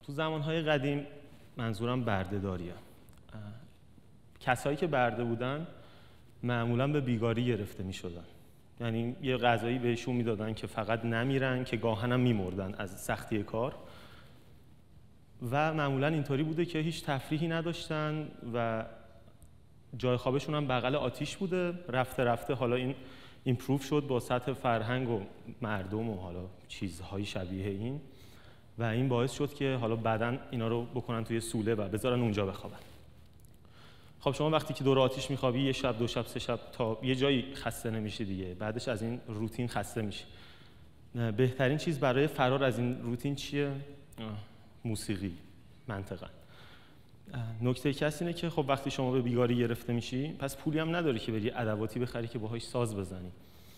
تو زمانهای قدیم، منظورم برده‌داریه، کسایی که برده بودن معمولاً به بیگاری گرفته می‌شدن. یعنی یه غذایی بهشون میدادن که فقط نمیرن، که گاهن هم میمردن از سختی کار. و معمولاً اینطوری بوده که هیچ تفریحی نداشتن و جای خوابشون هم بغل آتیش بوده. رفته رفته حالا این ایمپروو شد با سطح فرهنگ و مردم و حالا چیزهای شبیه این، و این باعث شد که حالا بعداً اینا رو بکنن توی سوله و بذارن اونجا بخوابن. خب شما وقتی که دور آتیش میخوابی یه شب، دو شب، سه شب، تا یه جایی خسته نمیشه دیگه، بعدش از این روتین خسته میشه. بهترین چیز برای فرار از این روتین چیه؟ موسیقی، منطقاً. نکته کسی اینه که خب وقتی شما به بیگاری گرفته میشی، پس پولی هم نداری که بری ادواتی بخری که باهاش ساز بزنی.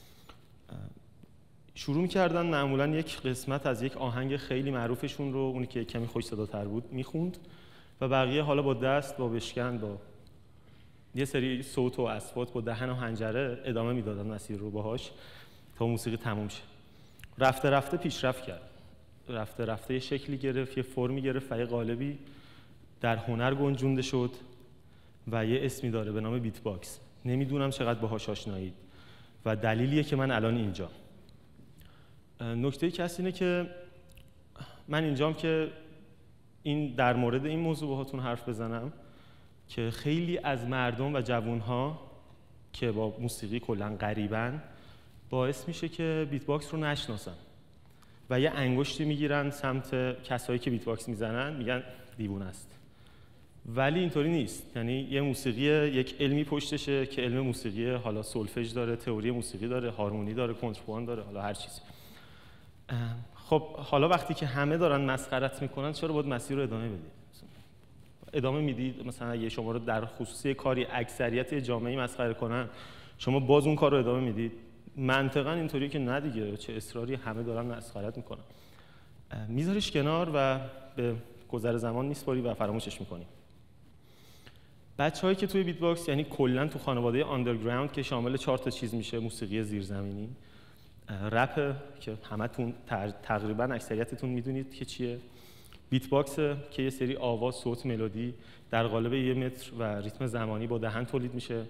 شروع می‌کردن معمولاً یک قسمت از یک آهنگ خیلی معروفشون رو، اونی که کمی خوش صداتر بود، میخوند و بقیه حالا با دست، با بشکن، با یه سری صوت و اصوات، با دهن و حنجره ادامه میدادن مسیر رو باهاش تا موسیقی تموم شه. رفته رفته پیشرفت کرد. رفته رفته یه شکلی گرفت، یه فرمی گرفت و یه قالبی در هنر گنجونده شد و یه اسمی داره به نام بیت باکس. نمیدونم چقدر باهاش آشنایید و دلیلیه که من الان اینجا. نکته کسی اینه که من اینجام که این در مورد این موضوع باهاتون حرف بزنم که خیلی از مردم و جوانها که با موسیقی کلاً غریبن، باعث میشه که بیت باکس رو نشناسن و یه انگشتی میگیرن سمت کسایی که بیت باکس میزنن، میگن دیوونه است. ولی اینطوری نیست. یعنی یه موسیقی، یک علمی پشتشه که علم موسیقی، حالا سولفژ داره، تئوری موسیقی داره، هارمونی داره، کنترپوان داره، حالا هر چیزی. خب حالا وقتی که همه دارن مسخرت میکنن، چرا باید مسیر رو ادامه بدی؟ ادامه میدید. مثلا اگه شما رو در خصوصی کاری اکثریت جامعه مسخره کنن، شما باز اون کار رو ادامه میدید؟ منطقاً اینطوریه که نه دیگه، چه اصراری، همه دارن مسخرت میکنن. میذاریش کنار و به گذر زمان میسپاری و فراموشش میکنی. بچه‌هایی که توی بیت باکس، یعنی کلاً تو خانواده آندرگراوند که شامل 4 تا چیز میشه: موسیقی زیرزمینی، رپ که همتون تقریباً اکثریتتون میدونید که چیه، بیت باکس که یه سری آواز، صوت، ملودی در قالب 1 متر و ریتم زمانی با دهن تولید میشه،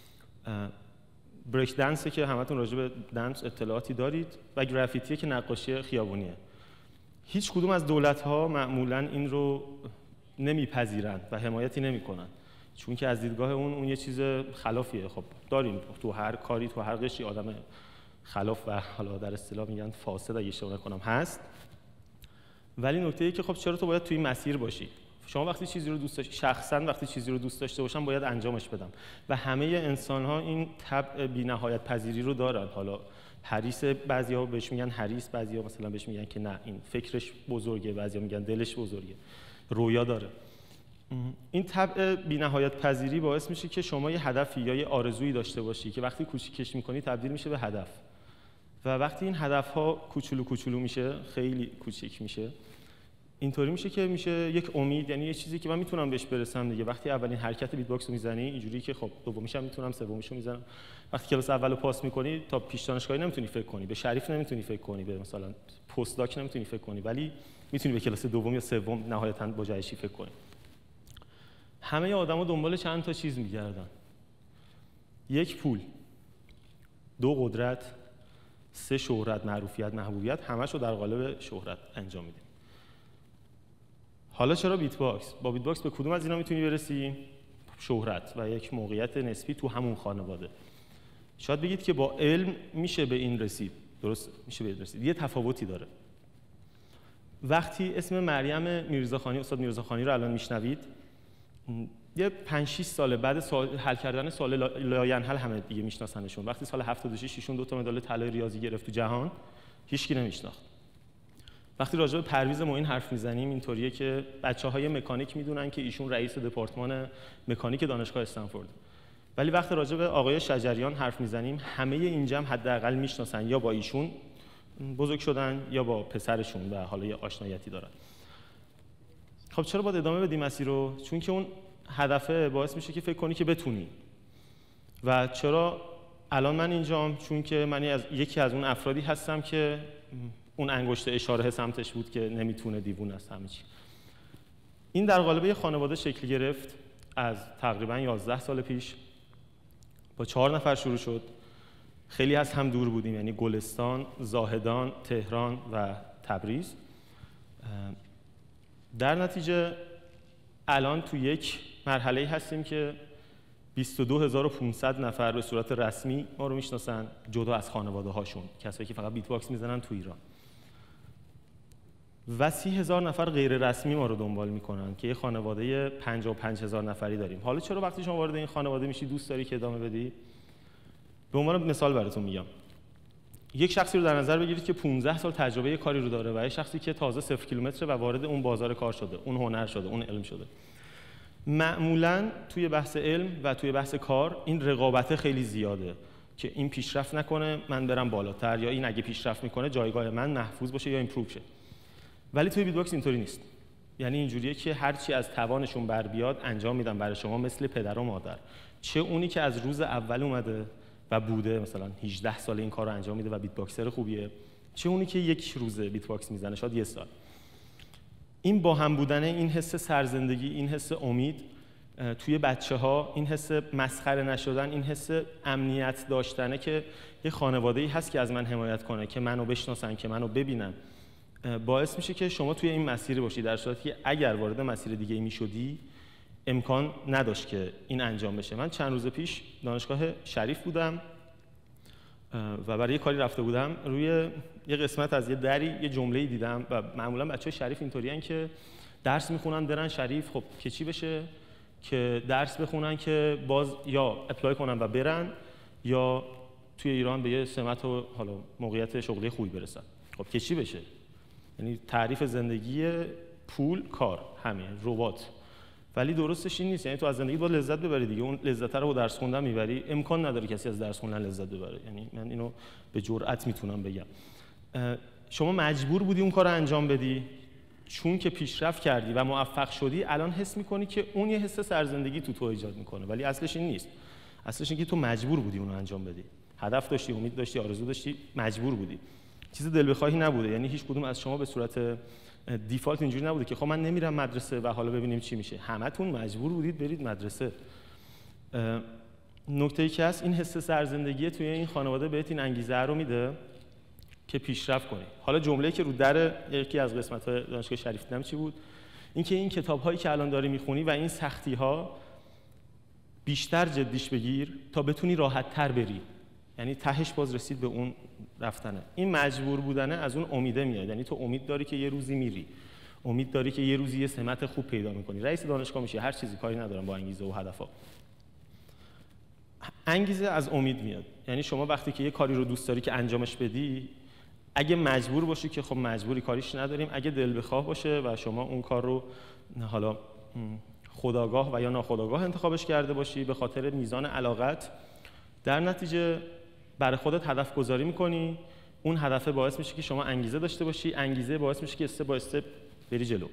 بریک دنس که همتون راجع به دنس اطلاعاتی دارید، و گرافیتی که نقاشی خیابونیه. هیچ کدوم از دولت‌ها معمولاً این رو نمیپذیرن و حمایتی نمیکنن، چون که از دیدگاه اون یه چیز خلافیه. خب داریم تو هر کاری، تو هر قشری آدم خلاف و حالا در اصطلاح میگن فاسد اگه اشتباه نکنم هست. ولی نکته ای که خب چرا تو باید توی مسیر باشی؟ شما وقتی چیزی رو دوست داشتی، شخصاً وقتی چیزی رو دوست داشته باشم باید انجامش بدم و همه انسان‌ها این طبع بی‌نهایت پذیری رو دارن. حالا حریص، بعضی‌ها بهش میگن حریص، بعضی‌ها مثلا بهش میگن که نه این فکرش بزرگه، بعضی‌ها میگن دلش بزرگه، رویا داره. این طبع بی‌نهایت پذیری باعث میشه که شما یه هدفی یا یه آرزویی داشته باشی که وقتی کوچیکش می‌کنی تبدیل میشه به هدف، و وقتی این هدف‌ها کوچولو کوچولو میشه، خیلی کوچیک میشه، اینطوری میشه که میشه یک امید، یعنی یه چیزی که من میتونم بهش برسم دیگه. وقتی اولین حرکت بیت باکس رو میزنی اینجوری که خب دومیش هم میتونم، سومیش رو میزنم. وقتی کلاس اولو پاس میکنی تا پیش دانشگاهی نمیتونی فکر کنی، به شریف نمیتونی فکر کنی، به مثلا پست داک نمیتونی فکر کنی، ولی میتونی به کلاس دوم یا سوم نهایتاً با جهشی فکر کنی. همه آدما دنبال چند تا چیز میگردن: 1 پول، 2 قدرت، 3 شهرت، معروفیت، محبوبیت. همش رو در قالب شهرت انجام میدیم. حالا چرا بیت باکس؟ با بیت باکس به کدوم از اینا میتونی برسی؟ شهرت و یک موقعیت نسبی تو همون خانواده. شاید بگید که با علم میشه به این رسید. درست، میشه به این رسید. یه تفاوتی داره. وقتی اسم مریم میرزاخانی، استاد میرزاخانی رو الان میشنوید، یه 5-6 سال بعد حل کردن سوال لاینحل همه دیگه میشناسنشون. وقتی سال 76 ایشون 2 تا مدال طلای ریاضی گرفت تو جهان، هیچکی نمیشناخت. وقتی راجع به پرویز معین حرف میزنیم اینطوریه که بچه‌های مکانیک میدونن که ایشون رئیس دپارتمان مکانیک دانشگاه استنفورد، ولی وقتی راجع به آقای شجریان حرف میزنیم همه این جمع حداقل میشناسن، یا با ایشون بزرگ شدن یا با پسرشون و حالا یه آشنایتی دارن. خب چرا باید ادامه بدیم مسیر رو؟ چون که اون هدفه باعث میشه که فکر کنی که بتونی. و چرا الان من اینجام؟ چون که من یکی از اون افرادی هستم که اون انگشت اشاره سمتش بود که نمیتونه، دیوونه است، همه چی. این در قالب یه خانواده شکل گرفت از تقریباً 11 سال پیش. با 4 نفر شروع شد. خیلی از هم دور بودیم، یعنی گلستان، زاهدان، تهران و تبریز. در نتیجه الان تو یک مرحله‌ای هستیم که 22500 نفر به صورت رسمی ما رو میشناسن، جدا از خانواده هاشون، کسایی که فقط بیت باکس میزنن تو ایران. و 30000 نفر غیر رسمی ما رو دنبال میکنن که یه خانواده 55000 نفری داریم. حالا چرا وقتی شما وارد این خانواده میشی دوست داری که ادامه بدی؟ به عنوان مثال براتون میگم. یک شخصی رو در نظر بگیرید که 15 سال تجربه کاری رو داره و یه شخصی که تازه 0 کیلومتر و وارد اون بازار کار شده، اون هنر شده، اون علم شده. معمولاً توی بحث علم و توی بحث کار این رقابت خیلی زیاده که این پیشرفت نکنه من برم بالاتر، یا این اگه پیشرفت میکنه جایگاه من محفوظ باشه یا ایمپروو شه. ولی توی بیت باکس اینطوری نیست. یعنی اینجوریه که هر چی از توانشون بر بیاد انجام میدن برای شما، مثل پدر و مادر. چه اونی که از روز اول اومده و بوده مثلا 18 سال این کارو انجام میده و بیت باکسر خوبیه، چه اونی که یک روز بیت باکس میزنه، شاید یه سال. این با هم بودن، این حس سرزندگی، این حس امید توی بچه‌ها، این حس مسخره نشدن، این حس امنیت داشتنه که یه خانواده‌ای هست که از من حمایت کنه، که منو بشناسن، که منو ببینن، باعث میشه که شما توی این مسیر باشی، در صورتی که اگر وارد مسیر دیگه میشدی امکان نداشت که این انجام بشه. من چند روز پیش دانشگاه شریف بودم و برای یه کاری رفته بودم. روی یه قسمت از یه دری یه جمله‌ای دیدم و معمولا بچه‌های شریف اینطوریان که درس میخونن برن شریف، خب که چی بشه؟ که درس بخونن که باز یا اپلای کنن و برن، یا توی ایران به یه سمت و حالا موقعیت شغلی خوبی برسن. خب که چی بشه؟ یعنی تعریف زندگی پول، کار، همین ربات. ولی درستش این نیست. یعنی تو از زندگی باید لذت ببری دیگه. اون لذت رو با درس خوندن میبری. امکان نداره کسی از درس خوندن لذت ببره. یعنی من اینو به جرئت میتونم بگم. شما مجبور بودی اون کار رو انجام بدی، چون که پیشرفت کردی و موفق شدی، الان حس میکنی که اون یه حس سرزندگی تو ایجاد میکنه. ولی اصلش این نیست. اصلش اینه که تو مجبور بودی اون رو انجام بدی. هدف داشتی، امید داشتی، آرزو داشتی، مجبور بودی. چیز دل بخواهی نبوده. یعنی هیچ کدوم از شما به صورت دیفالت اینجوری نبوده که خب من نمیرم مدرسه و حالا ببینیم چی میشه. همتون مجبور بودید برید مدرسه. نکته‌ای که هست، این حس سرزندگی توی این خانواده بهت این انگیزه رو میده که پیشرفت کنی. حالا جمله‌ای که رو در یکی از قسمت‌های دانشگاه شریف دیدم چی بود؟ اینکه این کتاب‌هایی که الان داری میخونی و این سختی‌ها بیشتر جدیش بگیر تا بتونی راحت‌تر بری. یعنی تهش باز رسید به اون رفتنه. این مجبور بودنه از اون امیده میاد. یعنی تو امید داری که یه روزی میری، امید داری که یه روزی یه سمت خوب پیدا میکنی، رئیس دانشگاه میشی، هر چیزی، کاری ندارم با انگیزه و هدفها. انگیزه از امید میاد. یعنی شما وقتی که یه کاری رو دوست داری که انجامش بدی، اگه مجبور باشی که خب مجبوری کاریش نداریم، اگه دل بخواه باشه و شما اون کار رو حالا خودآگاه و یا ناخودآگاه انتخابش کرده باشی به خاطر میزان علاقت، در نتیجه برای خودت هدف گذاری میکنی. اون هدف باعث میشه که شما انگیزه داشته باشی، انگیزه باعث میشه که استپ با استپ بری جلو.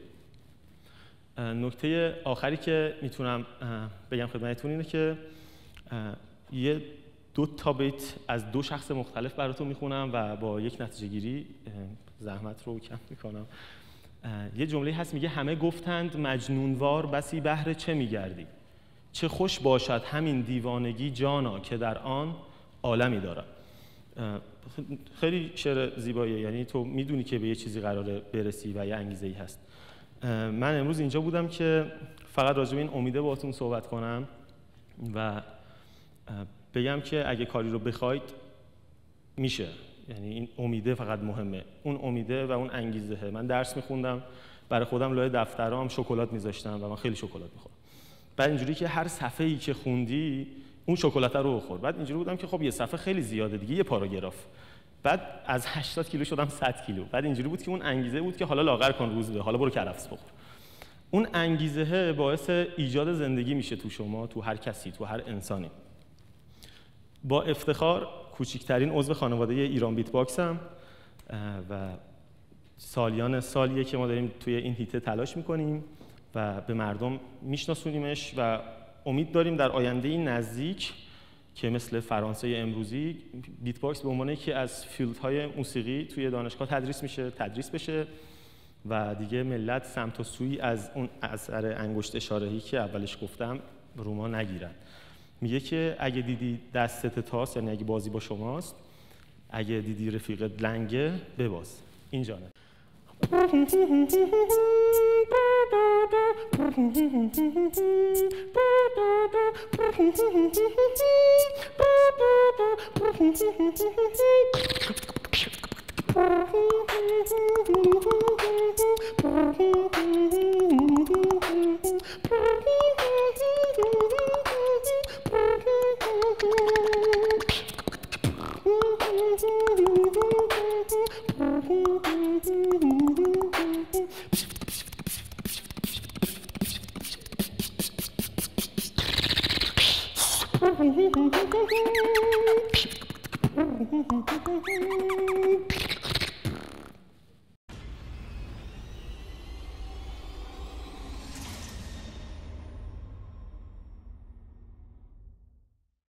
نکته آخری که میتونم بگم خدمتتون اینه که یه 2 تا بیت از 2 شخص مختلف براتون میخونم و با یک نتیجه گیری زحمت رو کم میکنم. یه جمله هست میگه همه گفتند مجنونوار بسی بهر چه میگردی، چه خوش باشد همین دیوانگی جانا که در آن عالمی دارد. خیلی شعر زیباییه. یعنی تو میدونی که به یه چیزی قراره برسی و یه انگیزه‌ای هست. من امروز اینجا بودم که فقط راجع به این امیده باهاتون صحبت کنم و بگم که اگه کاری رو بخواید میشه. یعنی این امیده فقط مهمه. اون امیده و اون انگیزه. من درس میخوندم، برای خودم لای دفترام شکلات میذاشتم و من خیلی شکلات میخورم. بعد اینجوری که هر صفحه‌ای که خوندی اون شکلات رو بخور. بعد اینجوری بودم که خب یه صفحه خیلی زیاده دیگه، یه پاراگراف. بعد از 80 کیلو شدم 100 کیلو. بعد اینجوری بود که اون انگیزه بود که حالا لاغر کن روزبه، حالا برو کرفس بخور. اون انگیزه باعث ایجاد زندگی میشه تو شما، تو هر کسی، تو هر انسانی. با افتخار کوچکترین عضو خانواده ایران بیت باکسم و سالیان سالیه که ما داریم توی این هیته تلاش میکنیم و به مردم میشناسونیمش و امید داریم در آینده نزدیک که مثل فرانسه امروزی بیت باکس به عنوان یکی از فیلدهای موسیقی توی دانشگاه تدریس بشه و دیگه ملت سمت و سوی از اون اثر انگشت اشاره‌ای که اولش گفتم رو ما نگیرن. میگه که اگه دیدی دستت تاست، یعنی اگه بازی با شماست، اگه دیدی رفیقت لنگه بباز. اینجا نه.